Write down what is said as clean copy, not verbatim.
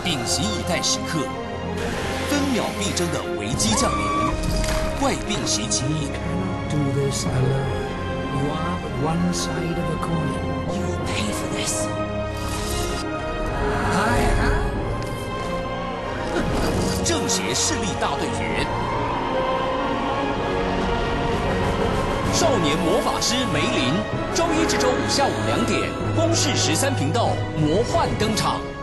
屏息以待时刻，分秒必争的危机降临，怪病袭击。 Do this alone. You are but one side of a coin. You will pay for this. I have. 正邪势力大对决，少年魔法师梅林，周一至周五下午2点，公视13频道魔幻登场。